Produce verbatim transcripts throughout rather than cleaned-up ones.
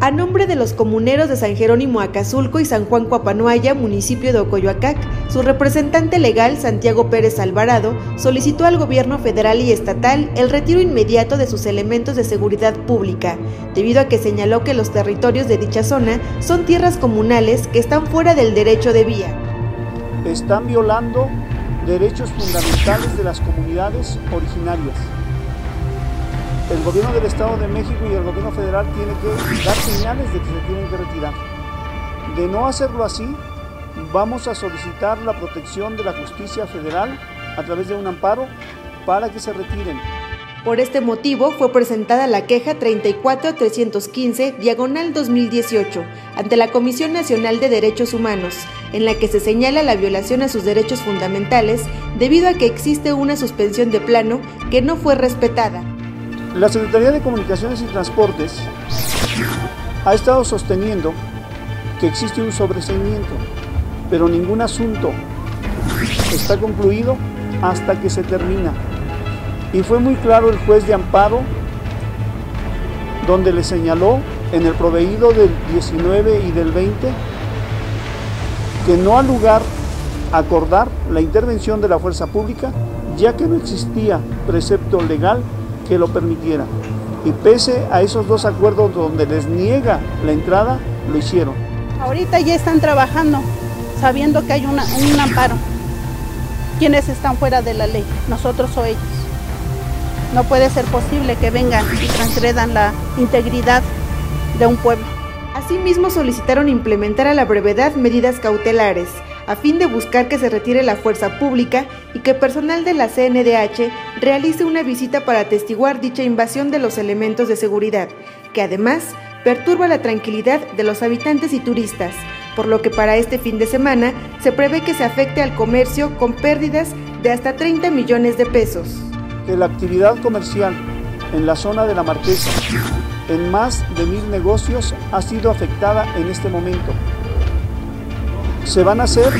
A nombre de los comuneros de San Jerónimo Acazulco y San Juan Coapanuaya, municipio de Ocoyoacac, su representante legal, Santiago Pérez Alvarado, solicitó al gobierno federal y estatal el retiro inmediato de sus elementos de seguridad pública, debido a que señaló que los territorios de dicha zona son tierras comunales que están fuera del derecho de vía. Están violando derechos fundamentales de las comunidades originarias. El gobierno del Estado de México y el gobierno federal tienen que dar señales de que se tienen que retirar. De no hacerlo así, vamos a solicitar la protección de la justicia federal a través de un amparo para que se retiren. Por este motivo fue presentada la queja treinta y cuatro trescientos quince, diagonal dos mil dieciocho, ante la Comisión Nacional de Derechos Humanos, en la que se señala la violación a sus derechos fundamentales debido a que existe una suspensión de plano que no fue respetada. La Secretaría de Comunicaciones y Transportes ha estado sosteniendo que existe un sobreseimiento, pero ningún asunto está concluido hasta que se termina. Y fue muy claro el juez de amparo, donde le señaló en el proveído del diecinueve y del veinte que no ha lugar acordar la intervención de la fuerza pública, ya que no existía precepto legal que lo permitiera. Y pese a esos dos acuerdos donde les niega la entrada, lo hicieron. Ahorita ya están trabajando, sabiendo que hay una, un amparo. ¿Quiénes están fuera de la ley? ¿Nosotros o ellos? No puede ser posible que vengan y transgredan la integridad de un pueblo. Asimismo, solicitaron implementar a la brevedad medidas cautelares, a fin de buscar que se retire la fuerza pública y que personal de la C N D H realice una visita para atestiguar dicha invasión de los elementos de seguridad, que además perturba la tranquilidad de los habitantes y turistas, por lo que para este fin de semana se prevé que se afecte al comercio con pérdidas de hasta treinta millones de pesos. Que la actividad comercial en la zona de La Marquesa, en más de mil negocios, ha sido afectada en este momento. Se van a hacer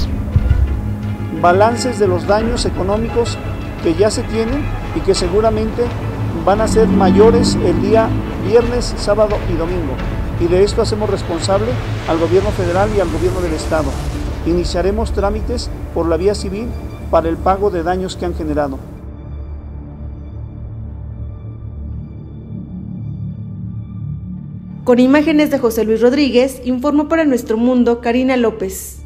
balances de los daños económicos que ya se tienen y que seguramente van a ser mayores el día viernes, sábado y domingo. Y de esto hacemos responsable al gobierno federal y al gobierno del estado. Iniciaremos trámites por la vía civil para el pago de daños que han generado. Con imágenes de José Luis Rodríguez, informó para Nuestro Mundo Karina López.